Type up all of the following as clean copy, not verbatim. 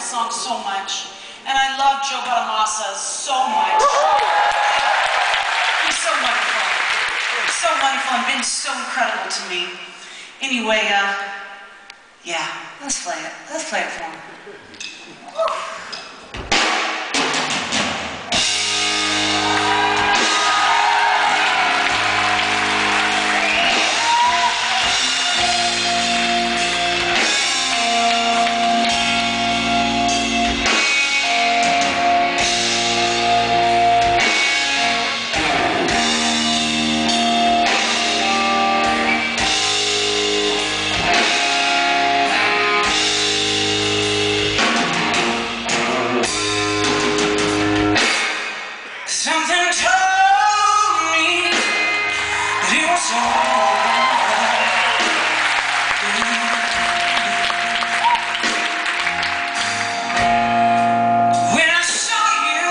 song so much. And I love Joe Bonamassa so much. He's so wonderful. So wonderful and been so incredible to me. Anyway, yeah, let's play it. Let's play it for him. Something told me that it was all right. When I saw you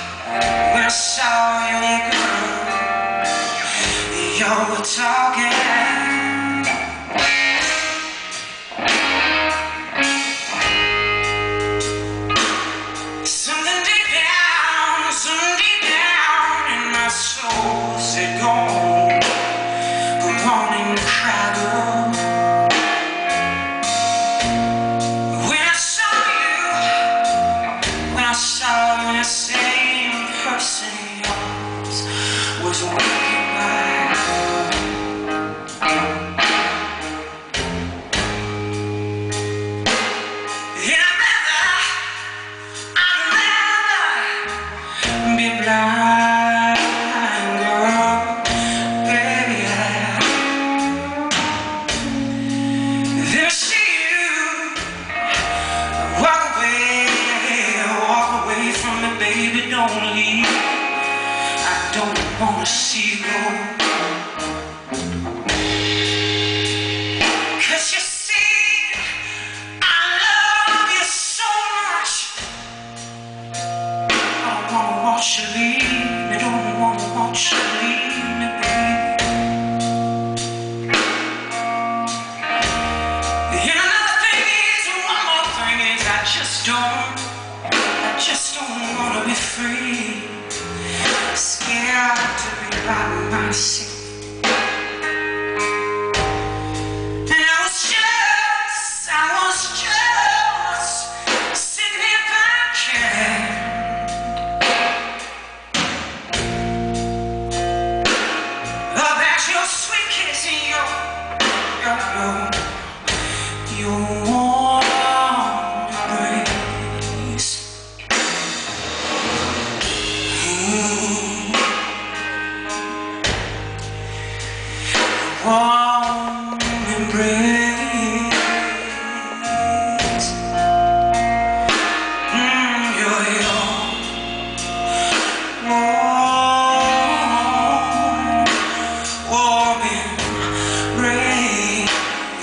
girl, you were talking. Said go on and cry, girl. When I saw you, the same person yours was walking by. And I'd rather be blind. Baby, don't leave. I don't wanna see you go. 'Cause you see, I love you so much. I don't wanna watch you leave me. Don't wanna watch you leave me, baby. And another thing is, one more thing is, I just don't wanna be free, scared to be by myself. And I was just sitting here thinking about your sweet kiss and your warm embrace. Warm embrace. Your warm embrace.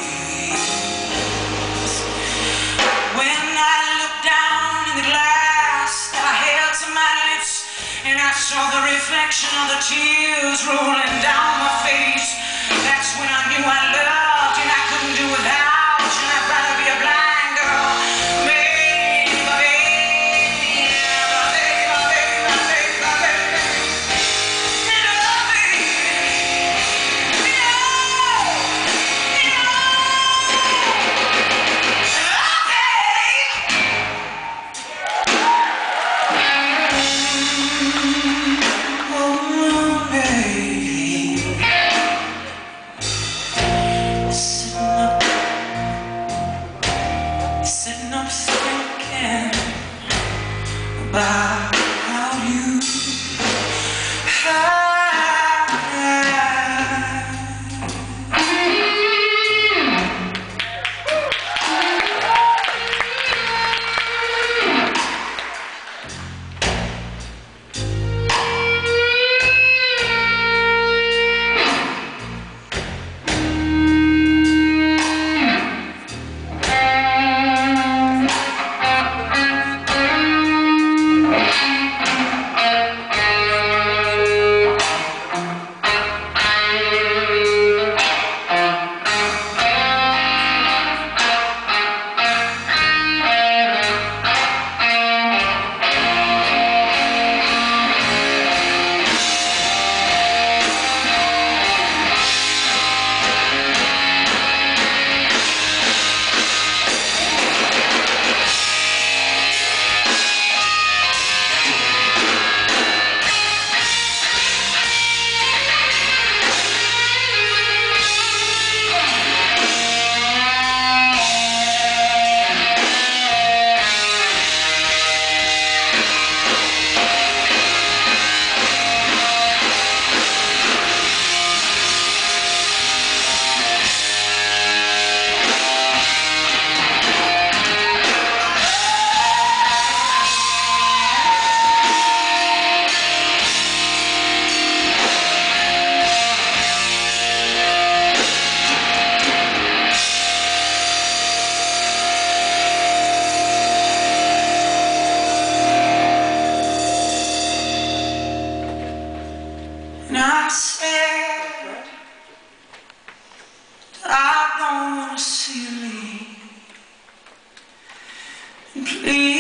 When I looked down in the glass that I held to my lips, and I saw the reflection of the tears rolling down my face, that's when I knew I loved and I couldn't do without you. And I'd rather be a blind girl, baby, baby, baby, baby. Please.